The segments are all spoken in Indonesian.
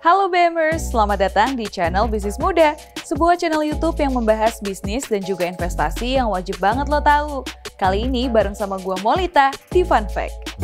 Halo BMers, selamat datang di channel Bisnis Muda, sebuah channel YouTube yang membahas bisnis dan juga investasi yang wajib banget lo tahu. Kali ini bareng sama gua Molita di Fun Fact.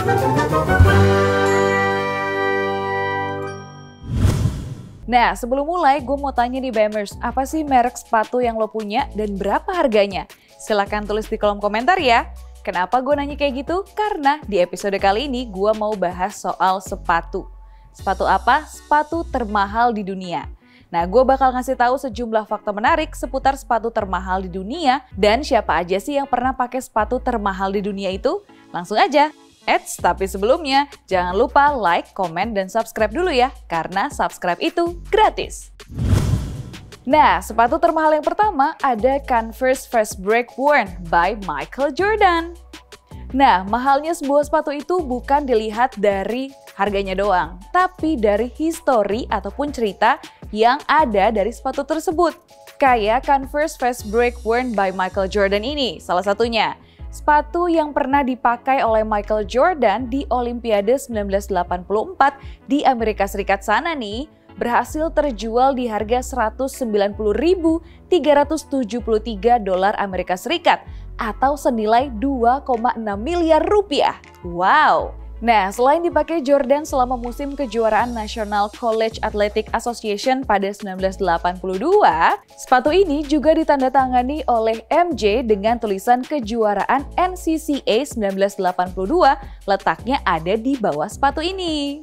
Nah, sebelum mulai gue mau tanya nih BMers, apa sih merek sepatu yang lo punya dan berapa harganya? Silahkan tulis di kolom komentar ya. Kenapa gue nanya kayak gitu? Karena di episode kali ini gue mau bahas soal sepatu. Sepatu apa? Sepatu termahal di dunia. Nah, gue bakal ngasih tahu sejumlah fakta menarik seputar sepatu termahal di dunia dan siapa aja sih yang pernah pakai sepatu termahal di dunia itu. Langsung aja. Tapi sebelumnya jangan lupa like, komen, dan subscribe dulu ya, karena subscribe itu gratis. Nah, sepatu termahal yang pertama ada Converse Fast Break Worn by Michael Jordan. Nah, mahalnya sebuah sepatu itu bukan dilihat dari harganya doang, tapi dari histori ataupun cerita yang ada dari sepatu tersebut. Kayak Converse Fast Break Worn by Michael Jordan ini, salah satunya. Sepatu yang pernah dipakai oleh Michael Jordan di Olimpiade 1984 di Amerika Serikat sana nih, berhasil terjual di harga $190.373 Amerika Serikat atau senilai 2,6 miliar rupiah. Wow! Nah, selain dipakai Jordan selama musim kejuaraan National College Athletic Association pada 1982, sepatu ini juga ditandatangani oleh MJ dengan tulisan kejuaraan NCCA 1982, letaknya ada di bawah sepatu ini.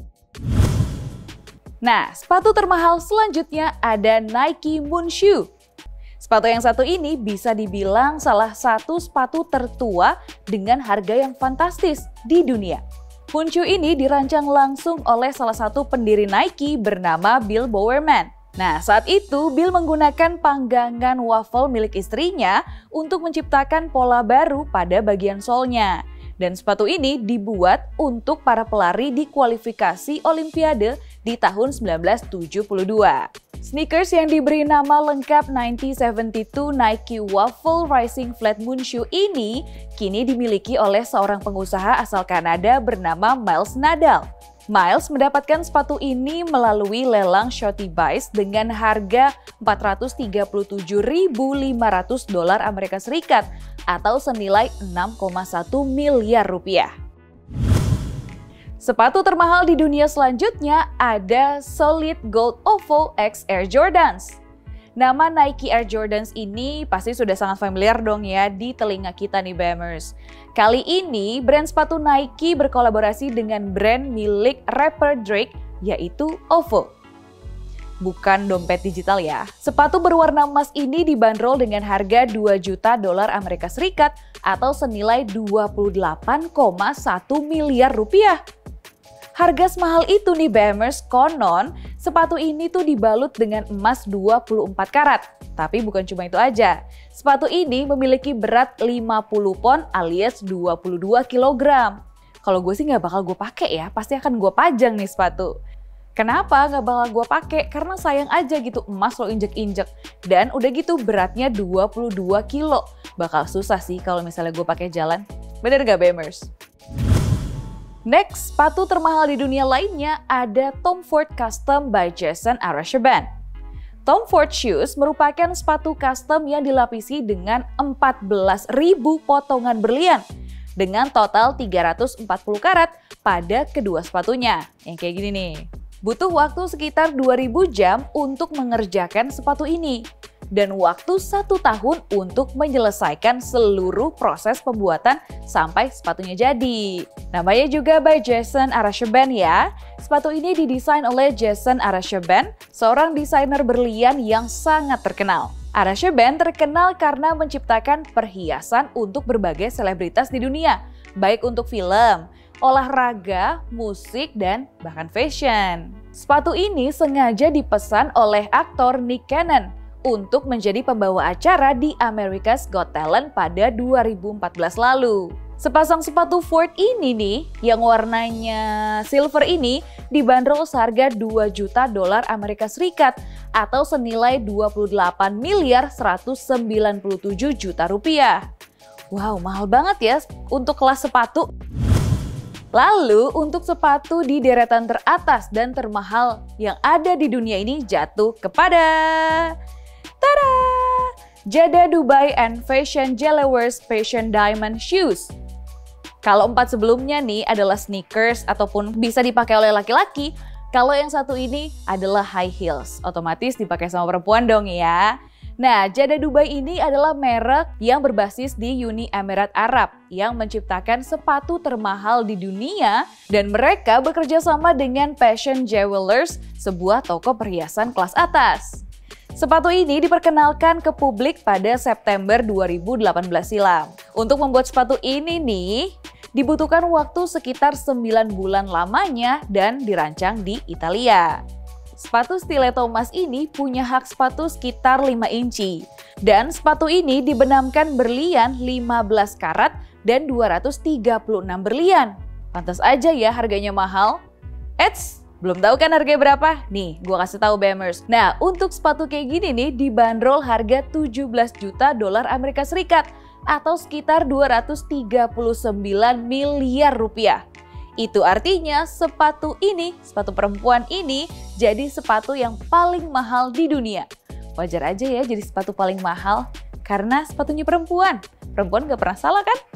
Nah, sepatu termahal selanjutnya ada Nike Moon Shoe. Sepatu yang satu ini bisa dibilang salah satu sepatu tertua dengan harga yang fantastis di dunia. Moon Shoe ini dirancang langsung oleh salah satu pendiri Nike bernama Bill Bowerman. Nah, saat itu Bill menggunakan panggangan waffle milik istrinya untuk menciptakan pola baru pada bagian solnya. Dan sepatu ini dibuat untuk para pelari di kualifikasi Olimpiade di tahun 1972. Sneakers yang diberi nama lengkap 1972 Nike Waffle Rising Flat Moon Shoe ini kini dimiliki oleh seorang pengusaha asal Kanada bernama Miles Nadal. Miles mendapatkan sepatu ini melalui lelang Sotheby's dengan harga $437.500 Amerika Serikat atau senilai 6,1 miliar rupiah. Sepatu termahal di dunia selanjutnya ada Solid Gold OVO X Air Jordans. Nama Nike Air Jordans ini pasti sudah sangat familiar dong ya di telinga kita nih BMers. Kali ini brand sepatu Nike berkolaborasi dengan brand milik rapper Drake yaitu OVO. Bukan dompet digital ya. Sepatu berwarna emas ini dibanderol dengan harga $2 juta Amerika Serikat atau senilai 28,1 miliar rupiah. Harga semahal itu nih BMers, konon sepatu ini tuh dibalut dengan emas 24 karat. Tapi bukan cuma itu aja. Sepatu ini memiliki berat 50 pon alias 22 kg. Kalau gue sih nggak bakal gue pakai ya, pasti akan gue pajang nih sepatu. Kenapa nggak bakal gue pakai? Karena sayang aja gitu emas lo injek-injek. Dan udah gitu beratnya 22 kilo. Bakal susah sih kalau misalnya gue pakai jalan. Bener gak BMers? Next, sepatu termahal di dunia lainnya ada Tom Ford Custom by Jason Arashaban. Tom Ford Shoes merupakan sepatu custom yang dilapisi dengan 14.000 potongan berlian dengan total 340 karat pada kedua sepatunya. Yang kayak gini nih. Butuh waktu sekitar 2000 jam untuk mengerjakan sepatu ini. Dan waktu 1 tahun untuk menyelesaikan seluruh proses pembuatan sampai sepatunya jadi. Namanya juga by Jason Arashaban ya. Sepatu ini didesain oleh Jason Arashaban, seorang desainer berlian yang sangat terkenal. Arashaban terkenal karena menciptakan perhiasan untuk berbagai selebritas di dunia, baik untuk film, olahraga, musik, dan bahkan fashion. Sepatu ini sengaja dipesan oleh aktor Nick Cannon untuk menjadi pembawa acara di America's Got Talent pada 2014 lalu. Sepasang sepatu Ford ini nih, yang warnanya silver ini dibanderol seharga $2 juta Amerika Serikat atau senilai 28.197 juta rupiah. Wow, mahal banget ya untuk kelas sepatu. Lalu untuk sepatu di deretan teratas dan termahal yang ada di dunia ini jatuh kepada tada! Jada Dubai and Fashion Jewelers Fashion Diamond Shoes. Kalau 4 sebelumnya nih adalah sneakers ataupun bisa dipakai oleh laki-laki, kalau yang satu ini adalah high heels, otomatis dipakai sama perempuan dong ya. Nah, Jada Dubai ini adalah merek yang berbasis di Uni Emirat Arab yang menciptakan sepatu termahal di dunia dan mereka bekerja sama dengan Fashion Jewelers, sebuah toko perhiasan kelas atas. Sepatu ini diperkenalkan ke publik pada September 2018 silam. Untuk membuat sepatu ini nih, dibutuhkan waktu sekitar 9 bulan lamanya dan dirancang di Italia. Sepatu stiletto emas ini punya hak sepatu sekitar 5 inci. Dan sepatu ini dibenamkan berlian 15 karat dan 236 berlian. Pantas aja ya harganya mahal. Eits, belum tahu kan harganya berapa? Nih, gua kasih tahu Bemers. Nah, untuk sepatu kayak gini nih dibanderol harga 17 juta dolar Amerika Serikat atau sekitar 239 miliar rupiah. Itu artinya sepatu perempuan ini jadi sepatu yang paling mahal di dunia. Wajar aja ya jadi sepatu paling mahal karena sepatunya perempuan. Perempuan gak pernah salah kan?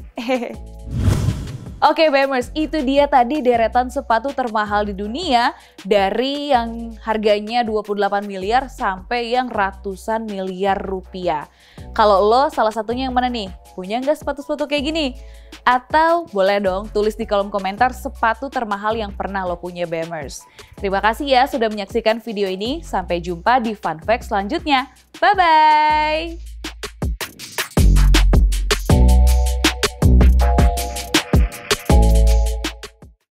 Oke Bemers, itu dia tadi deretan sepatu termahal di dunia dari yang harganya 28 miliar sampai yang ratusan miliar rupiah. Kalau lo salah satunya yang mana nih? Punya nggak sepatu-sepatu kayak gini? Atau boleh dong tulis di kolom komentar sepatu termahal yang pernah lo punya Bemers. Terima kasih ya sudah menyaksikan video ini. Sampai jumpa di Fun Fact selanjutnya. Bye-bye!